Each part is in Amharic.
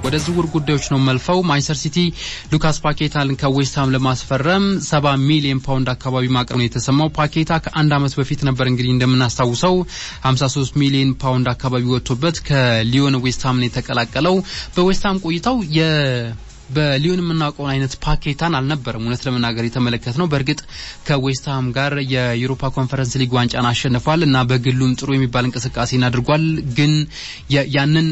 ወደ ዝውውር ጉዳዮች ነው መልፈው ማንቸስተር ሲቲ ሉካስ ፓኬታን ከዌስትሃም ለማስፈረም 70 ሚሊዮን ፓውንድ አካባቢ ማቅረብ ነው የተሰማው። ፓኬታ ከአንድ አመት በፊት ነበር እንግዲህ እንደምናስታውሰው 53 ሚሊዮን ፓውንድ አካባቢ ወጥቶበት ከሊዮን ዌስትሃም ነው የተቀላቀለው። በዌስትሃም ቆይታው በሊዮን የምናውቀው አይነት ፓኬታን አልነበረም እውነት ለመናገር የተመለከተው። በርግጥ ከዌስትሃም ጋር የዩሮፓ ኮንፈረንስ ሊግ ዋንጫን አሸንፏል እና በግሉም ጥሩ የሚባል እንቅስቃሴን አድርጓል። ግን ያንን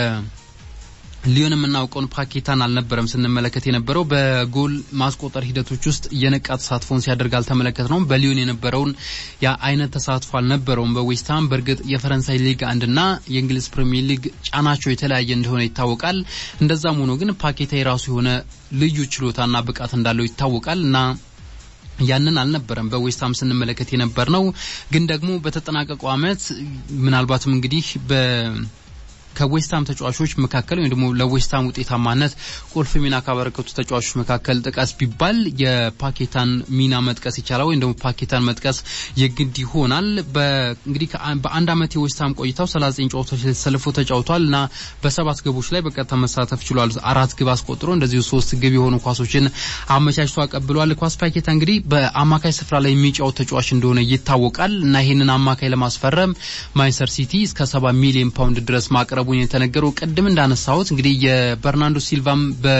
ሊዮን የምናውቀው ፓኬታን አልነበረም ስንመለከት የነበረው። በጎል ማስቆጠር ሂደቶች ውስጥ የነቃ ተሳትፎን ሲያደርግ አልተመለከትነው። በሊዮን የነበረውን ያ አይነት ተሳትፎ አልነበረውም በዌስትሃም። በርግጥ የፈረንሳይ ሊግ 1 እና የእንግሊዝ ፕሪሚየር ሊግ ጫናቸው የተለያየ እንደሆነ ይታወቃል። እንደዛም ሆኖ ግን ፓኬታ የራሱ የሆነ ልዩ ችሎታና ብቃት እንዳለው ይታወቃል እና ያንን አልነበረም በዌስትሃም ስንመለከት የነበርነው። ግን ደግሞ በተጠናቀቀው አመት ምናልባትም እንግዲህ ከዌስትሃም ተጫዋቾች መካከል ወይ ደግሞ ለዌስትሃም ውጤታማነት ቁልፍ ሚና ካበረከቱ ተጫዋቾች መካከል ጥቀስ ቢባል የፓኬታን ሚና መጥቀስ ይቻላል ወይ ደግሞ ፓኬታን መጥቀስ የግድ ይሆናል። እንግዲህ በአንድ አመት የዌስትሃም ቆይታው 39 ጨዋታዎች ተሰልፎ ተጫውቷልና በ7 ግቦች ላይ በቀጥታ መሳተፍ ችሏል። 4 ግብ አስቆጥሮ እንደዚሁ 3 ግብ የሆኑ ኳሶችን አመቻችቶ አቀብሏል። ኳስ ፓኬታ እንግዲህ በአማካይ ስፍራ ላይ የሚጫወት ተጫዋች እንደሆነ ይታወቃል እና ይሄንን አማካይ ለማስፈረም ማንቸስተር ሲቲ እስከ 70 ሚሊዮን ፓውንድ ድረስ ማቅረብ የተነገረው ቀደም እንዳነሳሁት እንግዲህ የበርናንዶ ሲልቫም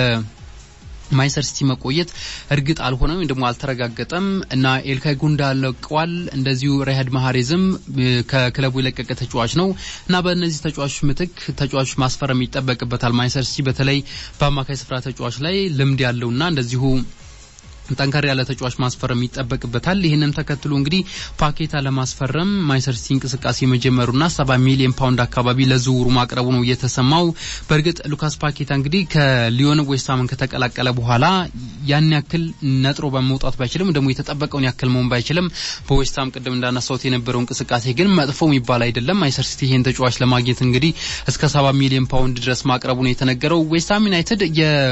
በማንቸስተር ሲቲ መቆየት እርግጥ አልሆነም ወይ ደግሞ አልተረጋገጠም እና ኤልካይ ጉንዶጋን ለቀዋል። እንደዚሁ ሪያድ ማህሬዝም ከክለቡ የለቀቀ ተጫዋች ነው እና በእነዚህ ተጫዋቾች ምትክ ተጫዋች ማስፈረም ይጠበቅበታል። ማንቸስተር ሲቲ በተለይ በአማካይ ስፍራ ተጫዋች ላይ ልምድ ያለውና እንደዚሁ ጠንካራ ያለ ተጫዋች ማስፈረም ይጠበቅበታል። ይሄንን ተከትሎ እንግዲህ ፓኬታ ለማስፈረም ማንቸስተር ሲቲ እንቅስቃሴ መጀመሩና 70 ሚሊዮን ፓውንድ አካባቢ ለዝውውሩ ማቅረቡ ነው የተሰማው። በርግጥ ሉካስ ፓኬታ እንግዲህ ከሊዮን ዌስትሃምን ከተቀላቀለ በኋላ ያን ያክል ነጥሮ በመውጣት ባይችልም ደግሞ የተጠበቀውን ያክል መሆን ባይችልም በዌስትሃም ቀደም እንዳነሳውት የነበረው እንቅስቃሴ ግን መጥፎ የሚባል አይደለም። ማንቸስተር ሲቲ ይሄን ተጫዋች ለማግኘት እንግዲህ እስከ 70 ሚሊዮን ፓውንድ ድረስ ማቅረቡ ነው የተነገረው። ዌስትሃም ዩናይትድ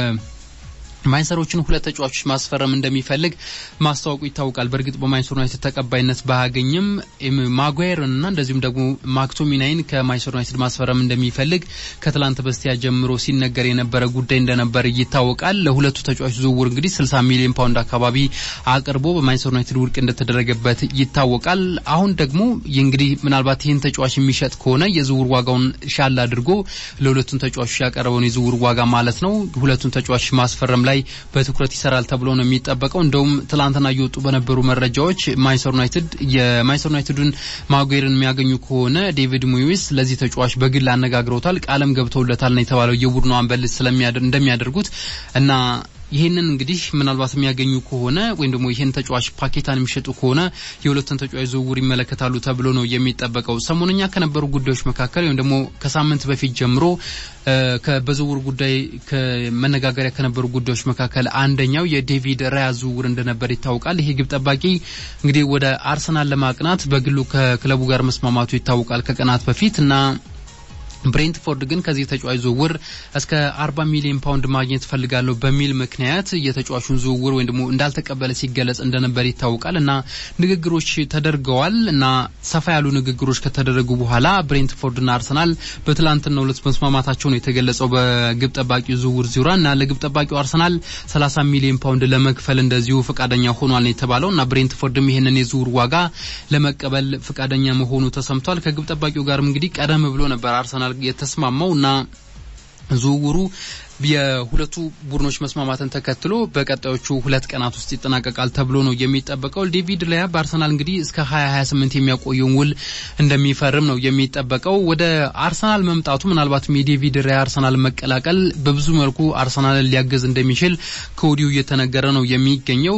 ማንቸስተሮችን ሁለት ተጫዋቾች ማስፈረም እንደሚፈልግ ማስታወቁ ይታወቃል። በርግጥ በማንቸስተር ዩናይትድ ተቀባይነት ባያገኝም ማጓየርና እንደዚሁም ደግሞ ማክቶሚናይን ከማንቸስተር ዩናይትድ ማስፈረም እንደሚፈልግ ከትላንት በስቲያ ጀምሮ ሲነገር የነበረ ጉዳይ እንደነበር ይታወቃል። ለሁለቱ ተጫዋቾች ዝውውር እንግዲህ 60 ሚሊዮን ፓውንድ አካባቢ አቅርቦ በማንቸስተር ዩናይትድ ውድቅ እንደተደረገበት ይታወቃል። አሁን ደግሞ እንግዲህ ምናልባት ይህን ተጫዋች የሚሸጥ ከሆነ የዝውውር ዋጋውን ሻል አድርጎ ለሁለቱም ተጫዋቾች ያቀረበውን የዝውውር ዋጋ ማለት ነው ሁለቱም ተጫዋቾች ማስፈረም ላይ በትኩረት ይሰራል ተብሎ ነው የሚጠበቀው። እንደውም ትላንትና እየወጡ በነበሩ መረጃዎች ማንቸስተር ዩናይትድን ማጓየርን የሚያገኙ ከሆነ ዴቪድ ሙይስ ለዚህ ተጫዋች በግል አነጋግረውታል፣ ቃለም ገብተውለታል ነው የተባለው የቡድኑ አምበል እንደሚያደርጉት እና ይሄንን እንግዲህ ምናልባት የሚያገኙ ከሆነ ወይም ደግሞ ይሄን ተጫዋች ፓኬታን የሚሸጡ ከሆነ የሁለቱን ተጫዋች ዝውውር ይመለከታሉ ተብሎ ነው የሚጠበቀው። ሰሞኑኛ ከነበሩ ጉዳዮች መካከል ወይም ደግሞ ከሳምንት በፊት ጀምሮ በዝውውር ጉዳይ ከመነጋገሪያ ከነበሩ ጉዳዮች መካከል አንደኛው የዴቪድ ራያ ዝውውር እንደነበር ይታወቃል። ይሄ ግብ ጠባቂ እንግዲህ ወደ አርሰናል ለማቅናት በግሉ ከክለቡ ጋር መስማማቱ ይታወቃል ከቀናት በፊት እና ብሬንትፎርድ ግን ከዚህ ተጫዋች ዝውውር እስከ 40 ሚሊዮን ፓውንድ ማግኘት ፈልጋለሁ በሚል ምክንያት የተጫዋቹን ዝውውር ወይ ደግሞ እንዳልተቀበለ ሲገለጽ እንደነበር ይታወቃል እና ንግግሮች ተደርገዋል እና ሰፋ ያሉ ንግግሮች ከተደረጉ በኋላ ብሬንትፎርድና አርሰናል በትላንትናው ዕለት መስማማታቸው ነው የተገለጸው በግብ ጠባቂው ዝውውር ዙሪያ እና ለግብ ጠባቂው አርሰናል 30 ሚሊዮን ፓውንድ ለመክፈል እንደዚሁ ፈቃደኛ ሆኗል ነው የተባለው እና ብሬንትፎርድም ይሄንን የዝውውር ዋጋ ለመቀበል ፈቃደኛ መሆኑ ተሰምቷል። ከግብ ጠባቂው ጋርም እንግዲህ ቀደም ብሎ ነበር አርሰናል የተስማማውና ዝውውሩ የሁለቱ ቡድኖች መስማማትን ተከትሎ በቀጣዮቹ 2 ቀናት ውስጥ ይጠናቀቃል ተብሎ ነው የሚጠበቀው። ዴቪድ ራያ በአርሰናል እንግዲህ እስከ 2028 የሚያቆየውን ውል እንደሚፈርም ነው የሚጠበቀው። ወደ አርሰናል መምጣቱ ምናልባትም የዴቪድ ራያ አርሰናል መቀላቀል በብዙ መልኩ አርሰናልን ሊያገዝ እንደሚችል ከወዲሁ እየተነገረ ነው የሚገኘው።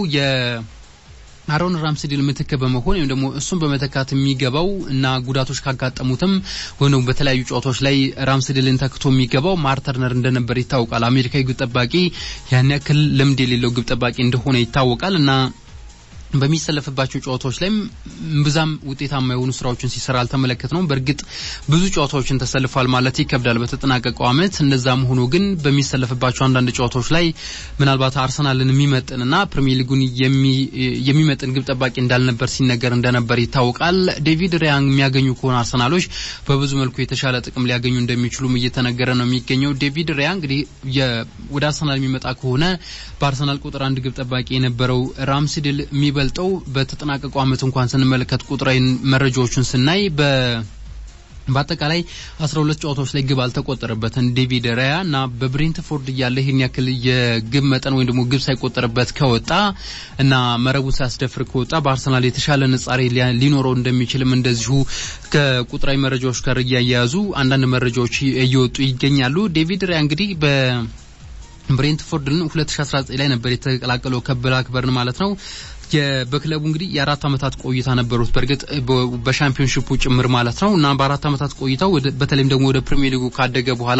አሮን ራምስዴል ምትክ በመሆን ወይም ደግሞ እሱን በመተካት የሚገባው እና ጉዳቶች ካጋጠሙትም ወይንም በተለያዩ ጨዋታዎች ላይ ራምስዴልን ተክቶ የሚገባው ማርተርነር እንደነበር ይታወቃል። አሜሪካዊ ግብ ጠባቂ ያን ያክል ልምድ የሌለው ግብ ጠባቂ እንደሆነ ይታወቃል እና በሚሰለፍባቸው ጨዋታዎች ላይ ብዛም ውጤታማ የሆኑ ስራዎችን ሲሰራ አልተመለከትነው በርግጥ ብዙ ጨዋታዎችን ተሰልፏል ማለት ይከብዳል በተጠናቀቀው አመት እንደዛም ሆኖ ግን በሚሰለፍባቸው አንዳንድ ጨዋታዎች ላይ ምናልባት አርሰናልን የሚመጥንና ፕሪሚየር ሊጉን የሚመጥን ግብ ጠባቂ እንዳልነበር ሲነገር እንደነበር ይታወቃል ዴቪድ ራያ የሚያገኙ ከሆነ አርሰናሎች በብዙ መልኩ የተሻለ ጥቅም ሊያገኙ እንደሚችሉም እየተነገረ ነው የሚገኘው ዴቪድ ራያ እንግዲህ ወደ አርሰናል የሚመጣ ከሆነ በአርሰናል ቁጥር 1 ግብ ጠባቂ የነበረው ራምስዴል የሚበልጠው በተጠናቀቀው አመት እንኳን ስንመለከት ቁጥራዊ መረጃዎችን ስናይ በአጠቃላይ 12 ጨዋታዎች ላይ ግብ አልተቆጠረበትን ዴቪድ ራያ እና በብሬንትፎርድ ያለ ይሄን ያክል የግብ መጠን ወይ ደግሞ ግብ ሳይቆጠርበት ከወጣ እና መረቡ ሳያስደፍር ከወጣ በአርሰናል የተሻለ ንጻሬ ሊኖረው እንደሚችልም እንደዚሁ ከቁጥራዊ መረጃዎች ጋር ያያያዙ አንዳንድ መረጃዎች እየወጡ ይገኛሉ ዴቪድ ራያ እንግዲህ ብሬንትፎርድን 2019 ላይ ነበር የተቀላቀለው ከብላክበርን ማለት ነው በክለቡ እንግዲህ የ4 አመታት ቆይታ ነበሩት በርግጥ በሻምፒዮንሺፑ ጭምር ማለት ነው እና በ4 አመታት ቆይታው በተለይም ደግሞ ወደ ፕሪሚየር ሊጉ ካደገ በኋላ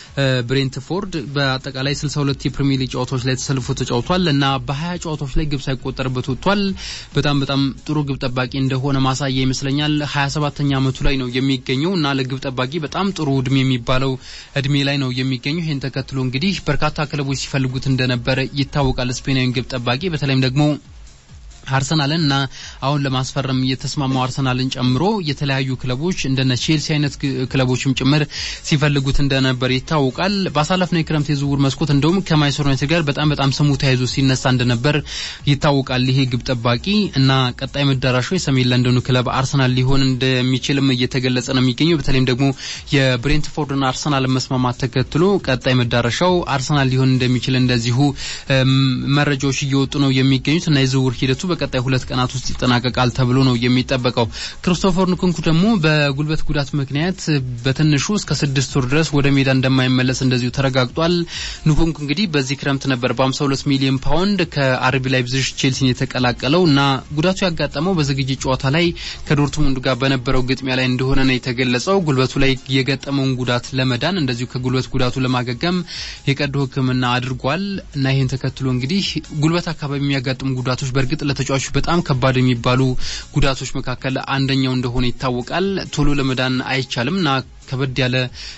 ብሬንትፎርድ በአጠቃላይ 62 የፕሪሚየር ሊግ ጨዋታዎች ላይ ተሰልፎ ተጫውቷል እና በ20 ጨዋታዎች ላይ ግብ ሳይቆጠርበት ወጥቷል በጣም ጥሩ ግብ ጠባቂ እንደሆነ ማሳያ ይመስለኛል 27ኛ አመቱ ላይ ነው የሚገኘው እና ለግብ ጠባቂ በጣም ጥሩ እድሜ የሚባለው እድሜ ላይ ነው የሚገኘው ይሄን ተከትሎ እንግዲህ በርካታ ክለቦች ሲፈልጉት እንደነበረ ይታወቃል ስፔናዊን ግብ ጠባቂ በተለይም ደግሞ አርሰናልና አሁን ለማስፈረም የተስማማው አርሰናልን ጨምሮ የተለያዩ ክለቦች እንደነ ቼልሲ አይነት ክለቦችም ጭምር ሲፈልጉት እንደነበር ይታወቃል ባሳለፍነው የክረምት የዝውውር መስኮት እንደውም ከማንቸስተር ዩናይትድ ጋር በጣም ስሙ ተያይዞ ሲነሳ እንደነበር ይታወቃል ይሄ ግብ ጠባቂ እና ቀጣይ መዳረሻው የሰሜን ለንደኑ ክለብ አርሰናል ሊሆን እንደሚችልም እየተገለጸ ነው የሚገኘው በተለይም ደግሞ የብሬንትፎርድና አርሰናል መስማማት ተከትሎ ቀጣይ መዳረሻው አርሰናል ሊሆን እንደሚችል እንደዚሁ መረጃዎች እየወጡ ነው የሚገኙት እና የዝውውር ሂደቱ በቀጣይ 2 ቀናት ውስጥ ይጠናቀቃል ተብሎ ነው የሚጠበቀው ክሪስቶፈር ንኩንኩ ደግሞ በጉልበት ጉዳት ምክንያት በትንሹ እስከ 6 ወር ድረስ ወደ ሜዳ እንደማይመለስ እንደዚሁ ተረጋግጧል ንኩንኩ እንግዲህ በዚህ ክረምት ነበር በ52 ሚሊዮን ፓውንድ ከአርቢ ላይፕዚግ ቼልሲን የተቀላቀለው እና ጉዳቱ ያጋጠመው በዝግጅት ጨዋታ ላይ ከዶርትሙንድ ጋር በነበረው ግጥሚያ ላይ እንደሆነ ነው የተገለጸው ጉልበቱ ላይ የገጠመውን ጉዳት ለመዳን እንደዚሁ ከጉልበት ጉዳቱ ለማገገም የቀዶ ሕክምና አድርጓል እና ይሄን ተከትሎ እንግዲህ ጉልበት አካባቢ የሚያጋጥሙ ጉዳቶች በርግጥ ለተጫዋቹ በጣም ከባድ የሚባሉ ጉዳቶች መካከል አንደኛው እንደሆነ ይታወቃል ቶሎ ለመዳን አይቻልምና ከበድ ያለ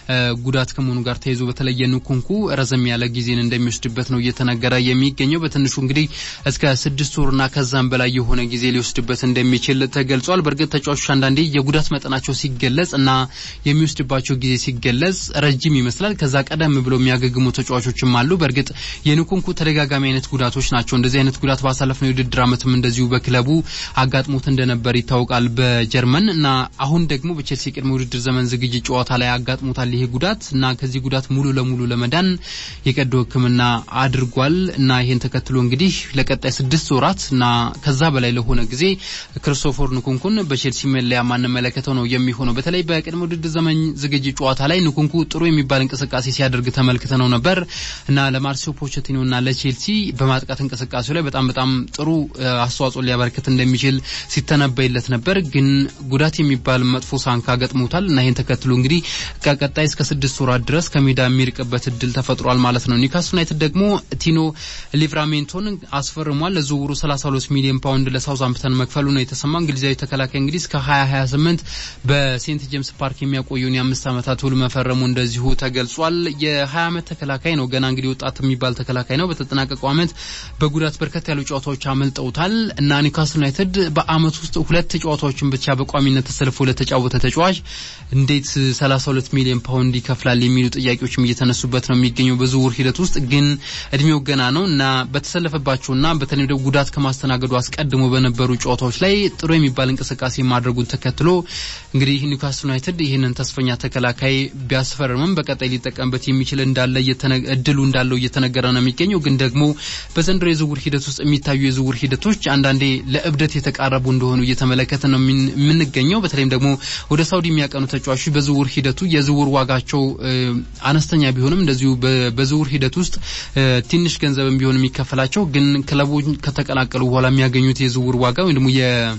ጉዳት ከመሆኑ ጋር ተይዞ በተለየ ንኩንኩ ረዘም ያለ ጊዜን እንደሚወስድበት ነው እየተነገረ የሚገኘው በትንሹ እንግዲህ እስከ 6 ወርና ከዛም በላይ የሆነ ጊዜ ሊወስድበት እንደሚችል ተገልጿል በርግጥ ተጫዋቾች አንዳንዴ የጉዳት መጠናቸው ሲገለጽና የሚወስድባቸው ጊዜ ሲገለጽ ረጅም ይመስላል ከዛ ቀደም ብሎ የሚያገግሙ ተጫዋቾችም አሉ በርግጥ የንኩንኩ ተደጋጋሚ አይነት ጉዳቶች ናቸው እንደዚህ አይነት ጉዳት ባሳለፍነው የውድድር አመትም እንደዚሁ በክለቡ አጋጥሞት እንደነበር ይታወቃል በጀርመን እና አሁን ደግሞ በቼልሲ ቅድመ ውድድር ዘመን ዝግጅት ጨዋታ ላይ አጋጥሞታል ይሄ ጉዳት እና ከዚህ ጉዳት ሙሉ ለሙሉ ለመዳን የቀዶ ሕክምና አድርጓል እና ይሄን ተከትሎ እንግዲህ ለቀጣይ 6 ወራት እና ከዛ በላይ ለሆነ ጊዜ ክሪስቶፈር ንኩንኩን በቼልሲ መለያ ማንመለከተው ነው የሚሆነው በተለይ በቅድመ ውድድር ዘመን ዝግጅት ጨዋታ ላይ ንኩንኩ ጥሩ የሚባል እንቅስቃሴ ሲያደርግ ተመልክተነው ነበር እና ለማርሴሎ ፖቼቲኖና ለቼልሲ በማጥቃት እንቅስቃሴው ላይ በጣም ጥሩ አስተዋጽኦ ሊያበረክት እንደሚችል ሲተነበይለት ነበር ግን ጉዳት የሚባል መጥፎ ሳንካ ገጥሞታል እና ይሄን ተከትሎ እንግዲህ ከቀጣይ እስከ 6 ወራት ድረስ ከሜዳ የሚርቅበት እድል ተፈጥሯል ማለት ነው ኒውካስል ዩናይትድ ደግሞ ቲኖ ሊቭራሜንቶን አስፈርሟል ለዝውውሩ 32 ሚሊዮን ፓውንድ ለሳውዛምፕተን መክፈሉ ነው የተሰማው እንግሊዛዊ ተከላካይ እንግዲህ እስከ 2028 በሴንት ጄምስ ፓርክ የሚያቆየውን የ5 አመታት ውል መፈረሙ እንደዚሁ ተገልጿል የ20 አመት ተከላካይ ነው ገና እንግዲህ ወጣት የሚባል ተከላካይ ነው በተጠናቀቀው አመት በጉዳት በርከት ያሉ ጨዋታዎች አመልጠውታል እና ኒውካስል ዩናይትድ በአመት ውስጥ 2 ጨዋታዎችን ብቻ በቋሚነት ተሰልፎ ለተጫወተ ተጫዋች እንዴት 32 ሚሊዮን ፓውንድ ይከፍላል የሚሉ ጥያቄዎችም እየተነሱበት ነው የሚገኘው በዝውውር ሂደት ውስጥ ግን እድሜው ገና ነው እና በተሰለፈባቸውና በተለይ ደግሞ ጉዳት ከማስተናገዱ አስቀድሞ በነበሩ ጨዋታዎች ላይ ጥሩ የሚባል እንቅስቃሴ ማድረጉን ተከትሎ እንግዲህ ኒውካስል ዩናይትድ ይሄንን ተስፈኛ ተከላካይ ቢያስፈርምም በቀጣይ ሊጠቀምበት የሚችል እንዳለ እድሉ እንዳለው እየተነገረ ነው የሚገኘው ግን ደግሞ በዘንድሮ የዝውውር ሂደት ውስጥ የሚታዩ የዝውውር ሂደቶች አንዳንዴ ለእብደት የተቃረቡ እንደሆኑ እየተመለከተ ነው የምንገኘው በተለይም ደግሞ ወደ ሳውዲ የሚያቀኑ ተጫዋቾች በዝውውር ሂደቱ የዝውውር ዋጋቸው አነስተኛ ቢሆንም እንደዚሁ በዝውውር ሂደት ውስጥ ትንሽ ገንዘብም ቢሆን የሚከፈላቸው ግን ክለቦች ከተቀላቀሉ በኋላ የሚያገኙት የዝውውር ዋጋ ወይ ደግሞ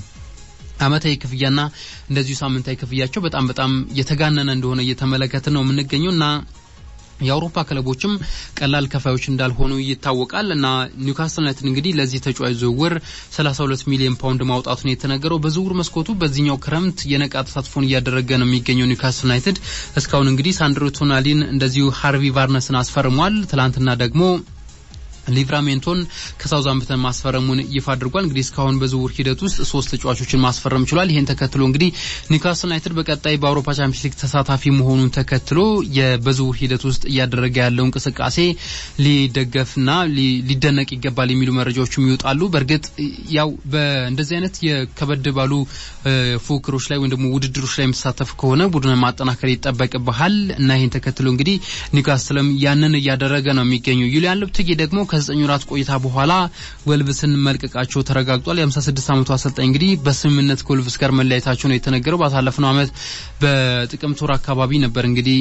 የአመታዊ ክፍያና እንደዚሁ ሳምንታዊ ክፍያቸው በጣም የተጋነነ እንደሆነ እየተመለከተ ነው የምንገኘውና የአውሮፓ ክለቦችም ቀላል ከፋዮች እንዳልሆኑ ይታወቃል እና ኒውካስል ዩናይትድ እንግዲህ ለዚህ ተጫዋች ዝውውር 32 ሚሊዮን ፓውንድ ማውጣቱን የተነገረው በዝውውር መስኮቱ በዚህኛው ክረምት የነቃ ተሳትፎን እያደረገ ነው የሚገኘው ኒውካስል ዩናይትድ እስካሁን እንግዲህ ሳንድሮ ቶናሊን እንደዚሁ ሃርቪ ቫርነስን አስፈርሟል ትላንትና ደግሞ ሊቭራሜንቶን ከሳውዛምፕተን ማስፈረሙን ይፋ አድርጓል እንግዲህ እስካሁን በዝውውር ሂደት ውስጥ 3 ተጫዋቾችን ማስፈረም ችሏል ይሄን ተከትሎ እንግዲህ ኒውካስል ዩናይትድ በቀጣይ በአውሮፓ ቻምፒየንስ ሊግ ተሳታፊ መሆኑን ተከትሎ የበዝውውር ሂደት ውስጥ ያደረገ ያለው እንቅስቃሴ ሊደገፍና ሊደነቅ ይገባል የሚሉ መረጃዎችም ይወጣሉ በርግጥ ያው በእንደዚህ አይነት የከበድ ባሉ ፉክክሮች ላይ ወይም ደግሞ ውድድሮች ላይ መሳተፍ ከሆነ ቡድን ማጠናከር ይጠበቅብሃል እና ይሄን ተከትሎ እንግዲህ ኒውካስልም ያንን ያደረገ ነው የሚገኘው ዩሊያን ሎፕቴጊ ደግሞ ከ9 ወራት ቆይታ በኋላ ወልቭስን መልቀቃቸው ተረጋግጧል የ56 ዓመቱ አሰልጣኝ እንግዲህ በስምምነት ከወልቭስ ጋር መለያየታቸው ነው የተነገረው ባሳለፈው አመት በጥቅምት ወር አካባቢ ነበር እንግዲህ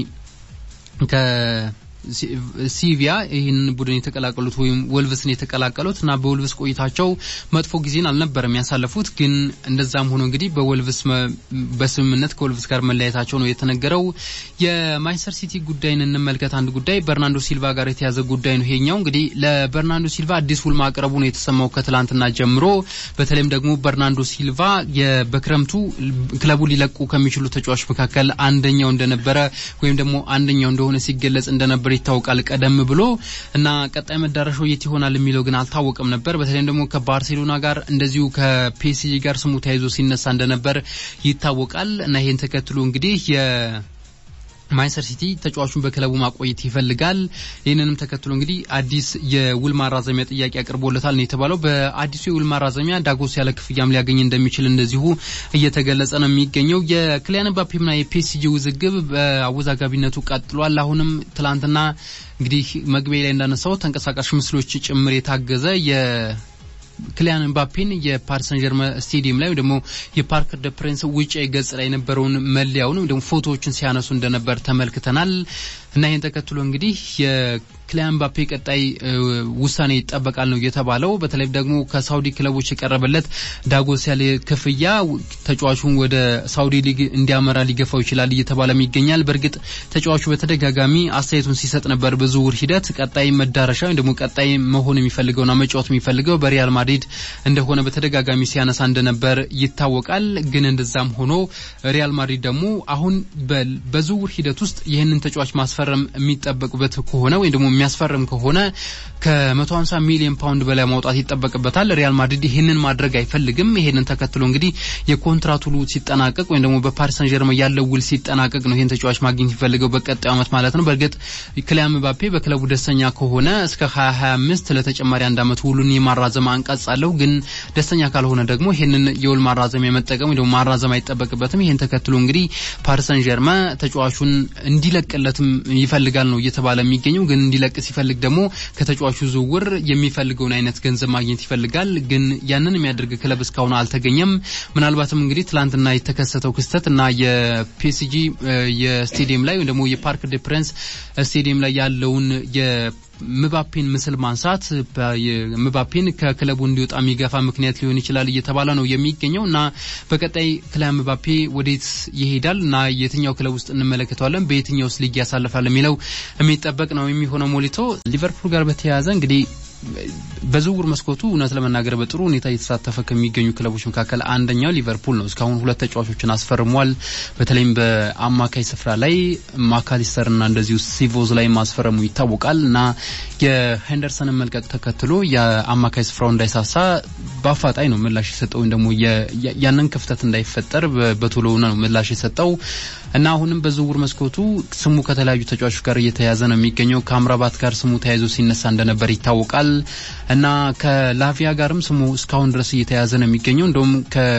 ሲቪያ ይህን ቡድን የተቀላቀሉት ወይም ወልቭስን የተቀላቀሉትና በወልቭስ ቆይታቸው መጥፎ ጊዜን አልነበረም ያሳለፉት ግን እንደዛም ሆኖ እንግዲህ በወልቭስ በስምምነት ከወልቭስ ጋር መለያየታቸው ነው የተነገረው የማንቸስተር ሲቲ ጉዳይን እንመልከት አንድ ጉዳይ በርናንዶ ሲልቫ ጋር የተያዘ ጉዳይ ነው ይሄኛው እንግዲህ ለበርናንዶ ሲልቫ አዲስ ውል ማቅረቡ ነው የተሰማው ከትላንትና ጀምሮ በተለይም ደግሞ በርናንዶ ሲልቫ በክረምቱ ክለቡ ሊለቁ ከሚችሉ ተጫዋቾች መካከል አንደኛው እንደነበረ ወይም ደግሞ አንደኛው እንደሆነ ሲገለጽ እንደነበር ይታወቃል ቀደም ብሎ እና ቀጣይ መዳረሻው የት ይሆናል የሚለው ግን አልታወቀም ነበር በተለይም ደግሞ ከባርሴሎና ጋር እንደዚሁ ከፒኤስጂ ጋር ስሙ ተያይዞ ሲነሳ እንደነበር ይታወቃል እና ይሄን ተከትሎ እንግዲህ ማንቸስተር ሲቲ ተጫዋቹን በክለቡ ማቆየት ይፈልጋል ይሄንንም ተከትሎ እንግዲህ አዲስ የውል ማራዘሚያ ጥያቄ አቅርቦለታል ነው የተባለው በአዲሱ የውል ማራዘሚያ ዳጎስ ያለ ክፍያም ሊያገኝ እንደሚችል እንደዚሁ እየተገለጸ ነው የሚገኘው የክሊያን ምባፔና የፒኤስጂ ውዝግብ በአወዛጋቢነቱ ቀጥሏል አሁንም ትላንትና እንግዲህ መግቢያ ላይ እንዳነሳው ተንቀሳቃሽ ምስሎች ጭምር የታገዘ ክሊያን ምባፔን የፓሪስ ሰን ጀርመን ስቴዲየም ላይ ደግሞ የፓርክ ደ ፕሪንስ ውጪ ገጽ ላይ የነበረውን መለያውን ደግሞ ፎቶዎችን ሲያነሱ እንደነበር ተመልክተናል እና ይሄን ተከትሎ እንግዲህ የክሊያን ምባፔ ቀጣይ ውሳኔ ይጠበቃል ነው የተባለው በተለይ ደግሞ ከሳውዲ ክለቦች የቀረበለት ዳጎስ ያለ ክፍያ ተጫዋቹን ወደ ሳውዲ ሊግ እንዲያመራ ሊገፋው ይችላል እየተባለም ይገኛል በርግጥ ተጫዋቹ በተደጋጋሚ አስተያየቱን ሲሰጥ ነበር በዝውውር ሂደት ቀጣይ መዳረሻ ወይ ደግሞ ቀጣይ መሆን የሚፈልገውና መጫወት የሚፈልገው በሪያል ማድሪድ እንደሆነ በተደጋጋሚ ሲያነሳ እንደነበር ይታወቃል ግን እንደዛም ሆኖ ሪያል ማድሪድ ደግሞ አሁን በዝውውር ሂደት ውስጥ ይሄንን ተጫዋች ማስፈረም የሚጠበቅበት ከሆነ ወይ ደግሞ የሚያስፈርም ከሆነ ከ150 ሚሊዮን ፓውንድ በላይ ማውጣት ይጠበቅበታል ሪያል ማድሪድ ይሄንን ማድረግ አይፈልግም ይሄንን ተከትሎ እንግዲህ የኮንትራቱ ውል ሲጠናቀቅ ወይ ደግሞ በፓሪስ ሰን ጀርመን ያለው ውል ሲጠናቀቅ ነው ይሄን ተጫዋች ማግኘት ይፈልገው በቀጣዩ አመት ማለት ነው በርግጥ ክሊያን ምባፔ በክለቡ ደስተኛ ከሆነ እስከ 2025 ለተጨማሪ አንድ አመት ውሉን የማራዘም አንቀጽ አለው ግን ደስተኛ ካልሆነ ደግሞ ይሄንን የውል ማራዘም የመጠቀም ወይ ደግሞ ማራዘም አይጠበቅበትም ይሄን ተከትሎ እንግዲህ ፓሪስ ሰን ጀርመን ተጫዋቹን እንዲለቅለትም ይፈልጋል ነው እየተባለ የሚገኘው ግን እንዲለቅ ሲፈልግ ደግሞ ከተጫዋቹ ዝውውር የሚፈልገውን አይነት ገንዘብ ማግኘት ይፈልጋል ግን ያንን የሚያደርግ ክለብ እስካሁን አልተገኘም ምናልባትም እንግዲህ ትላንትና የተከሰተው ክስተት እና የፒኤስጂ የስቴዲየም ላይ ወይ ደግሞ የፓርክ ደ ፕሪንስ ስቴዲየም ላይ ያለውን ምባፔን ምስል ማንሳት ምባፔን ከክለቡ እንዲወጣ የሚገፋ ምክንያት ሊሆን ይችላል እየተባለ ነው የሚገኘውና በቀጣይ ክሊያን ምባፔ ወዴት ይሄዳልና የትኛው ክለብ ውስጥ እንመለከተዋለን በየትኛውስ ሊግ ያሳልፋል የሚለው የሚጠበቅ ነው የሚሆነው ሞሊቶ ሊቨርፑል ጋር በተያያዘ እንግዲህ በዝውውር መስኮቱ እውነት ለመናገር በጥሩ ሁኔታ እየተሳተፈ ከሚገኙ ክለቦች መካከል አንደኛው ሊቨርፑል ነው እስካሁን 2 ተጫዋቾችን አስፈርሟል በተለይም በአማካይ ስፍራ ላይ ማካሊስተርና እንደዚሁ ሲቮዝ ላይ ማስፈረሙ ይታወቃልና የሄንደርሰንን መልቀቅ ተከትሎ የአማካይ ስፍራው እንዳይሳሳ በአፋጣኝ ነው ምላሽ የሰጠው እንደሞ ያንን ክፍተት እንዳይፈጠር በቶሎ ነው ምላሽ የሰጠው እና አሁንም በዝውውር መስኮቱ ስሙ ከተለያዩ ተጫዋቾች ጋር እየተያዘ ነው የሚገኘው ከአምራባት ጋር ስሙ ተያይዞ ሲነሳ እንደነበር ይታወቃል እና ከላቪያ ጋርም ስሙ እስካሁን ድረስ እየተያዘ ነው የሚገኘው እንደውም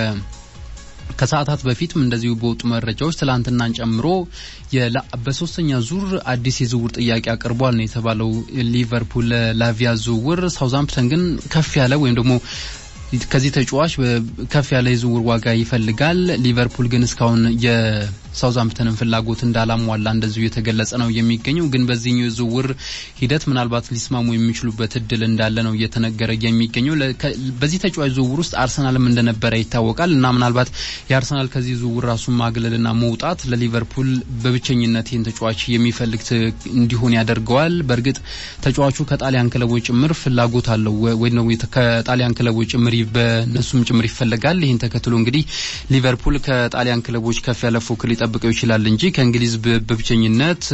ከሰዓታት በፊትም እንደዚሁ በወጡ መረጃዎች ትላንትናን ጨምሮ በሶስተኛ ዙር አዲስ የዝውውር ጥያቄ አቅርቧል ነው የተባለው ሊቨርፑል ላቪያ ዝውውር ሳውዛምፕተን ግን ከፍ ያለ ወይም ደግሞ ከዚህ ተጫዋች ከፍ ያለ የዝውውር ዋጋ ይፈልጋል ሊቨርፑል ግን እስካሁን ሳውዛምፕተንን ፍላጎት እንዳላሟላ እንደዚሁ የተገለጸ ነው የሚገኘው ግን በዚህኛው ዝውውር ሂደት ምናልባት ሊስማሙ የሚችሉበት እድል እንዳለ ነው እየተነገረ የሚገኘው በዚህ ተጫዋች ዝውውር ውስጥ አርሰናልም እንደነበረ ይታወቃል እና ምናልባት የአርሰናል ከዚህ ዝውውር ራሱን ማግለልና መውጣት ለሊቨርፑል በብቸኝነት ይህን ተጫዋች የሚፈልግ እንዲሆን ያደርገዋል በርግጥ ተጫዋቹ ከጣሊያን ክለቦች ጭምር ፍላጎት አለው ወይ ነው ከጣሊያን ክለቦች ጭምር በነሱም ጭምር ይፈልጋል ይህን ተከትሎ እንግዲህ ሊቨርፑል ከጣሊያን ክለቦች ከፍ ያለ ፉክክር ሊጠብቀው ይችላል እንጂ ከእንግሊዝ በብቸኝነት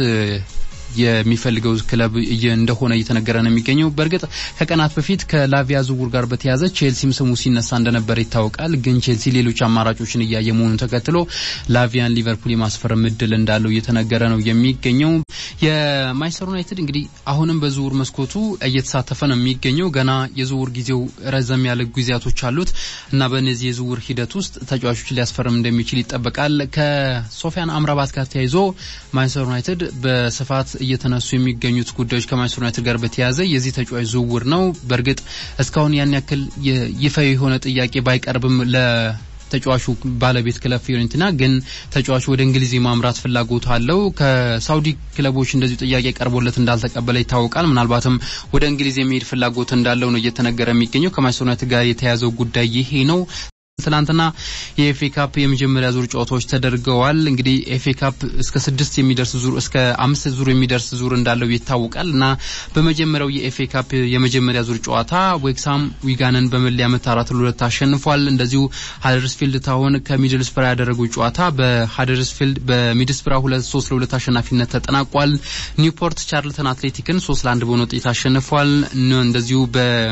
የሚፈልገው ክለብ እንደሆነ እየተነገረ ነው የሚገኘው በርግጥ ከቀናት በፊት ከላቪያ ዝውውር ጋር በተያያዘ ቼልሲም ስሙ ሲነሳ እንደነበር ይታወቃል ግን ቼልሲ ሌሎች አማራጮችን እያየ መሆኑን ተከትሎ ላቪያን ሊቨርፑል የማስፈረም እድል እንዳለው እየተነገረ ነው የሚገኘው የማንቸስተር ዩናይትድ እንግዲህ አሁንም በዝውውር መስኮቱ እየተሳተፈ ነው የሚገኘው ገና የዝውውር ጊዜው ረዘም ያለ ጊዜያቶች አሉት እና በእነዚህ የዝውውር ሂደት ውስጥ ተጫዋቾችን ሊያስፈርም እንደሚችል ይጠበቃል ከሶፊያን አምራባት ጋር ተያይዞ ማንቸስተር ዩናይትድ በስፋት እየተነሱ የሚገኙት ጉዳዮች ከማንቸስተር ዩናይትድ ጋር በተያያዘ የዚህ ተጫዋች ዝውውር ነው በርግጥ እስካሁን ያን ያክል ይፋዊ የሆነ ጥያቄ ባይቀርብም ለተጫዋቹ ባለቤት ክለብ ፊዮሬንቲና ግን ተጫዋቹ ወደ እንግሊዝ ማምራት ፍላጎት አለው ከሳውዲ ክለቦች እንደዚህ ጥያቄ ቀርቦለት እንዳልተቀበለ ይታወቃል ምናልባትም ወደ እንግሊዝ የሚሄድ ፍላጎት እንዳለው ነው እየተነገረ የሚገኘው ከማንቸስተር ዩናይትድ ጋር የተያዘው ጉዳይ ይሄ ነው ትላንትና የኤፍኤ ካፕ የመጀመሪያ ዙር ጨዋታዎች ተደርገዋል እንግዲህ ኤፍኤ ካፕ እስከ 6 የሚደርስ ዙር እስከ 5 ዙር የሚደርስ ዙር እንዳለው ይታወቃልና በመጀመሪያው የኤፍኤ ካፕ የመጀመሪያ ዙር ጨዋታ ዌክሳም ዊጋንን በመለያ ምት 4-2 አሸንፏል እንደዚሁ ሃደርስፊልድ ታውን ከሚድልስብራ ያደረገው ጨዋታ በሃደርስፊልድ በሚድልስብራ 2-3 አሸናፊነት ተጠናቋል ኒውፖርት ቻርልተን አትሌቲክን 3-1 በሆነ ውጤት አሸንፏል እንደዚሁ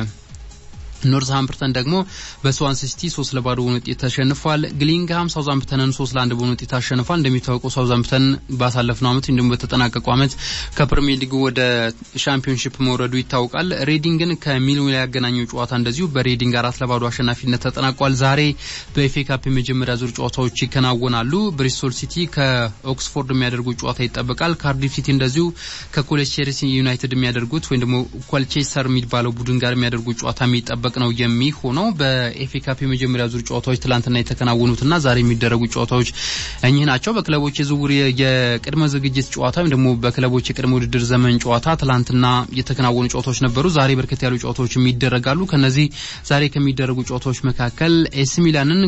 ኖርዝሃምፕተን ደግሞ በስዋንሲ ሲቲ 3-0 በሆነ ውጤት ተሸንፏል ግሊንግሃም ሳውዛምፕተንን 3-1 በሆነ ውጤት አሸንፏል እንደሚታወቀው ሳውዛምፕተን ባሳለፍነው ዓመት እንደም በተጠናቀቀው ዓመት ከፕሪሚየር ሊግ ወደ ሻምፒዮንሺፕ መውረዱ ይታወቃል ሬዲንግን ከሚልዌል ያገናኘው ጨዋታ እንደዚሁ በሬዲንግ 4-0 አሸናፊነት ተጠናቋል ዛሬ በኤፍኤ ካፕ የመጀመሪያ ዙር ጨዋታዎች ይከናወናሉ ብሪስቶል ሲቲ ከኦክስፎርድ የሚያደርጉት ጨዋታ ይጠበቃል ካርዲፍ ሲቲ እንደዚሁ ከኮሌስተር ዩናይትድ የሚያደርጉት ወይ ደግሞ ኮልቼስተር የሚባለው ቡድን ጋር የሚያደርጉት ጨዋታ የሚጠበቅ ነው የሚሆነው በኤፍኤ ካፕ የመጀመሪያ ዙር ጨዋታዎች ትላንትና የተከናወኑትና ዛሬ የሚደረጉ ጨዋታዎች እኚህ ናቸው በክለቦች የዝውውር የቅድመ ዝግጅት ጨዋታ ወይ ደግሞ በክለቦች የቅድመ ውድድር ዘመን ጨዋታ ትላንትና የተከናወኑ ጨዋታዎች ነበሩ ዛሬ በርከት ያሉ ጨዋታዎች ይደረጋሉ ከነዚህ ዛሬ ከሚደረጉ ጨዋታዎች መካከል ኤሲ ሚላንን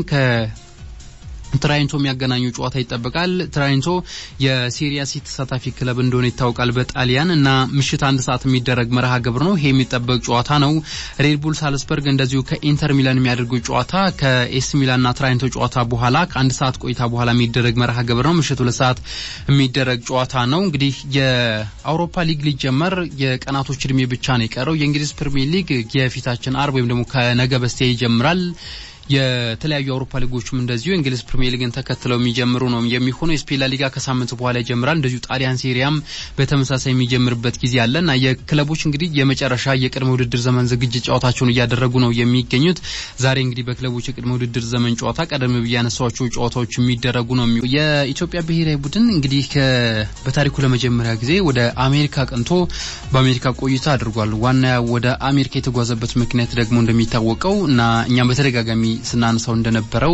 ትራይንቶ የሚያገናኙ ጨዋታ ይጠበቃል ትራይንቶ የሴሪያ ሲ ተሳታፊ ክለብ እንደሆነ ይታወቃል በጣሊያን እና ምሽት 1 ሰዓት የሚደረግ መርሃ ግብር ነው ይሄ የሚጠበቅ ጨዋታ ነው ሬድቡል ሳልስበርግ እንደዚሁ ከኢንተር ሚላን የሚያደርጉት ጨዋታ ከኤሲ ሚላንና ትራይንቶ ጨዋታ በኋላ ከ1 ሰዓት ቆይታ በኋላ የሚደረግ መርሃ ግብር ነው ምሽት 2 ሰዓት የሚደረግ ጨዋታ ነው እንግዲህ የአውሮፓ ሊግ ሊጀመር የቀናቶች እድሜ ብቻ ነው የቀረው የእንግሊዝ ፕሪሚየር ሊግ የፊታችን አርብ ወይም ደግሞ ከነገ በስቲያ ይጀምራል የተለያዩ አውሮፓ ሊጎችም እንደዚሁ እንግሊዝ ፕሪሚየር ሊግን ተከትለው የሚጀምሩ ነው የሚሆነው ስፔን ላሊጋ ከሳምንት በኋላ ይጀምራል እንደዚሁ ጣሊያን ሴሪያም በተመሳሳይ የሚጀምርበት ጊዜ አለና የክለቦች እንግዲህ የመጨረሻ የቅድመ ውድድር ዘመን ዝግጅት ጨዋታቸውን እያደረጉ ነው የሚገኙት ዛሬ እንግዲህ በክለቦች የቅድመ ውድድር ዘመን ጨዋታ ቀደም ብያነሳቸው ጨዋታዎች የሚደረጉ ነው የኢትዮጵያ ብሔራዊ ቡድን እንግዲህ በታሪኩ ለመጀመሪያ ጊዜ ወደ አሜሪካ ቀንቶ በአሜሪካ ቆይታ አድርጓል ዋና ወደ አሜሪካ የተጓዘበት ምክንያት ደግሞ እንደሚታወቀው እና እኛም በተደጋጋሚ ስናነሳው እንደነበረው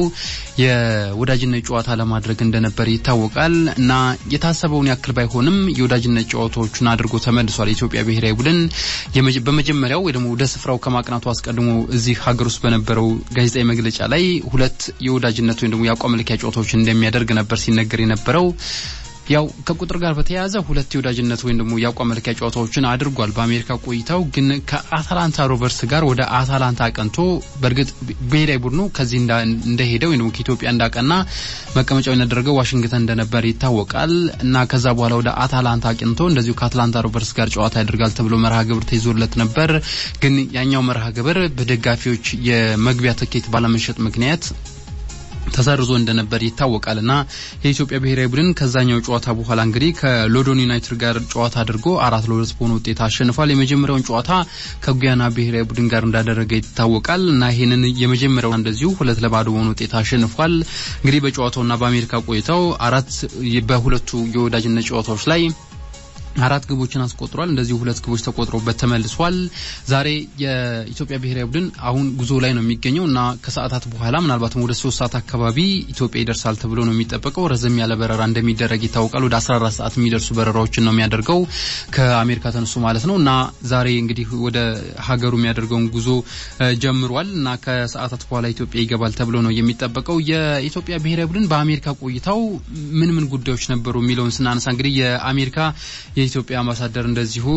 የወዳጅነት ጨዋታ ለማድረግ እንደነበር ይታወቃል እና የታሰበውን ያክል ባይሆንም የወዳጅነት ጨዋታዎችን አድርጎ ተመልሷል የኢትዮጵያ ብሔራዊ ቡድን በመጀመሪያው ወይ ደግሞ ወደ ስፍራው ከማቅናቱ አስቀድሞ እዚህ ሀገር ውስጥ በነበረው ጋዜጣዊ መግለጫ ላይ 2 የወዳጅነት ወይ ደግሞ የአቋም መለኪያ ጨዋታዎችን እንደሚያደርግ ነበር ሲነገር የነበረው ያው ከቁጥር ጋር በተያያዘ 2 የወዳጅነት ወይ ደግሞ የአቋም መለኪያ ጨዋታዎችን አድርጓል በአሜሪካ ቆይታው ግን ከአታላንታ ሮቨርስ ጋር ወደ አታላንታ አቀንቶ በርግጥ ብሔራዊ ቡድኑ ከዚህ እንደሄደው ወይ ደግሞ ከኢትዮጵያ እንዳቀና መቀመጫውን ያደረገው ዋሽንግተን እንደነበር ይታወቃል እና ከዛ በኋላ ወደ አታላንታ አቀንቶ እንደዚሁ ከአታላንታ ሮቨርስ ጋር ጨዋታ ያደርጋል ተብሎ መርሃ ግብር ተይዞለት ነበር ግን ያኛው መርሃ ግብር በደጋፊዎች የመግቢያ ትኬት ባለመሸጥ ምክንያት ተሰርዞ እንደነበር ይታወቃልና የኢትዮጵያ ብሔራዊ ቡድን ከዛኛው ጨዋታ በኋላ እንግዲህ ከሎዶን ዩናይትድ ጋር ጨዋታ አድርጎ 4-2 በሆነ ውጤት አሸንፏል የመጀመሪያውን ጨዋታ ከጉያና ብሔራዊ ቡድን ጋር እንዳደረገ ይታወቃልና ይሄንን የመጀመሪያው እንደዚሁ 2-0 በሆነ ውጤት አሸንፏል እንግዲህ በጨዋታውና በአሜሪካ ቆይታው 4 በሁለቱ የወዳጅነት ጨዋታዎች ላይ አራት ግቦችን አስቆጥሯል እንደዚህ ሁለት ግቦች ተቆጥሮበት ተመልሷል ዛሬ የኢትዮጵያ ብሔራዊ ቡድን አሁን ጉዞ ላይ ነው የሚገኘውና ከሰዓታት በኋላ ምናልባትም ወደ 3 ሰዓት አካባቢ ኢትዮጵያ ይደርሳል ተብሎ ነው የሚጠበቀው ረዘም ያለ በረራ እንደሚደረግ ይታወቃል ወደ 14 ሰዓት የሚደርሱ በረራዎችን ነው የሚያደርገው ከአሜሪካ ተነሱ ማለት ነውና ዛሬ እንግዲህ ወደ ሀገሩ የሚያደርገውን ጉዞ ጀምሯልና ከሰዓታት በኋላ ኢትዮጵያ ይገባል ተብሎ ነው የሚጠበቀው የኢትዮጵያ ብሔራዊ ቡድን በአሜሪካ ቆይታው ምን ጉዳዮች ነበሩ የሚለውን ስናነሳ እንግዲህ የአሜሪካ የኢትዮጵያ አምባሳደር እንደዚሁ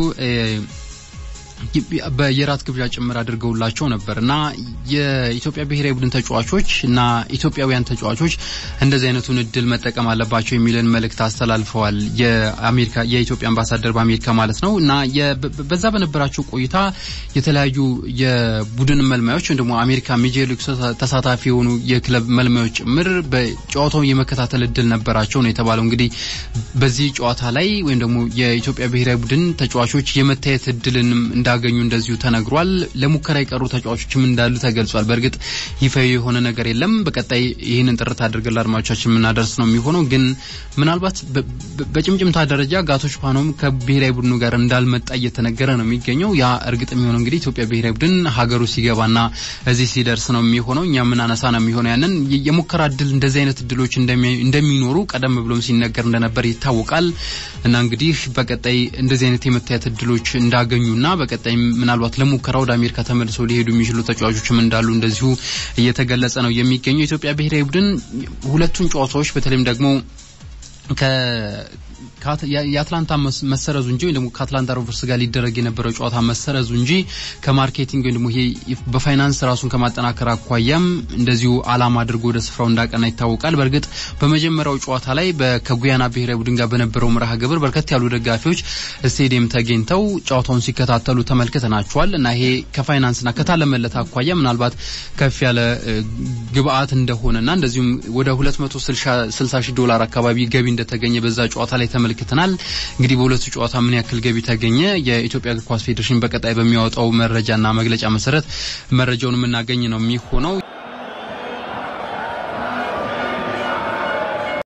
በየራት ግብዣ ጭምር አድርገውላቸው ነበርና የኢትዮጵያ ብሔራዊ ቡድን ተጫዋቾችና ኢትዮጵያውያን ተጫዋቾች እንደዚህ አይነቱን እድል መጠቀም አለባቸው የሚልን መልእክት አስተላልፈዋል የኢትዮጵያ አምባሳደር በአሜሪካ ማለት ነውና በዛ በነበራቸው ቆይታ የተለያዩ የቡድን መልማዮች እንደሞ አሜሪካ ሜጀር ሊግ ተሳታፊ የሆኑ የክለብ መልማዮች ጭምር በጨዋታው የመከታተል እድል ነበራቸው ነው የተባለው እንግዲህ በዚህ ጨዋታ ላይ ወይም ደግሞ የኢትዮጵያ ብሔራዊ ቡድን ተጫዋቾች የመታየት እድልን እንዳገኙ እንደዚሁ ተነግሯል ለሙከራ የቀሩ ተጫዋቾችም እንዳሉ ተገልጿል በርግጥ ይፋዊ የሆነ ነገር የለም በቀጣይ ይሄንን ጥርት አድርገን ለአድማጮቻችን ምናደርስ ነው የሚሆነው ግን ምናልባት በጭምጭምታ ደረጃ ጋቶች ፓኖም ከብሔራዊ ቡድኑ ጋር እንዳልመጣ እየተነገረ ነው የሚገኘው ያ እርግጥ የሚሆነው እንግዲህ ኢትዮጵያ ብሔራዊ ቡድን ሀገሩ ሲገባና እዚህ ሲደርስ ነው የሚሆነው እኛ ምን አነሳ ነው የሚሆነው ያንን የሙከራ እድል እንደዚህ አይነት እድሎች እንደሚኖሩ ቀደም ብሎም ሲነገር እንደነበር ይታወቃል እና እንግዲህ በቀጣይ እንደዚህ አይነት የመታየት እድሎች እንዳገኙና በቀጣይ ምናልባት ለሙከራ ወደ አሜሪካ ተመልሰው ሊሄዱ የሚችሉ ተጫዋቾችም እንዳሉ እንደዚሁ እየተገለጸ ነው የሚገኘው ኢትዮጵያ ብሔራዊ ቡድን ሁለቱን ጨዋታዎች በተለይም ደግሞ የአትላንታ መሰረዙ እንጂ ወይ ደግሞ ከአትላንታ ሮቨርስ ጋር ሊደረግ የነበረው ጨዋታ መሰረዙ እንጂ ከማርኬቲንግ ወይ ደግሞ ይሄ በፋይናንስ ራሱን ከማጠናከር አኳያም እንደዚሁ አላማ አድርጎ ወደ ስፍራው እንዳቀና ይታወቃል በርግጥ በመጀመሪያው ጨዋታ ላይ ከጉያና ብሔራዊ ቡድን ጋር በነበረው መርሃ ግብር በርከት ያሉ ደጋፊዎች ስቴዲየም ተገኝተው ጨዋታውን ሲከታተሉ ተመልክተናቸዋል እና ይሄ ከፋይናንስና ከታለመለት አኳያ ምናልባት ከፍ ያለ ግብአት እንደሆነና እንደዚሁም ወደ $260,000 አካባቢ ገቢ እንደተገኘ በዛ ጨዋታ ላይ ተመልክተናል እንግዲህ በሁለቱ ጨዋታ ምን ያክል ገቢ ተገኘ የኢትዮጵያ እግር ኳስ ፌዴሬሽን በቀጣይ በሚያወጣው መረጃና መግለጫ መሰረት መረጃውን እናገኝ ነው የሚሆነው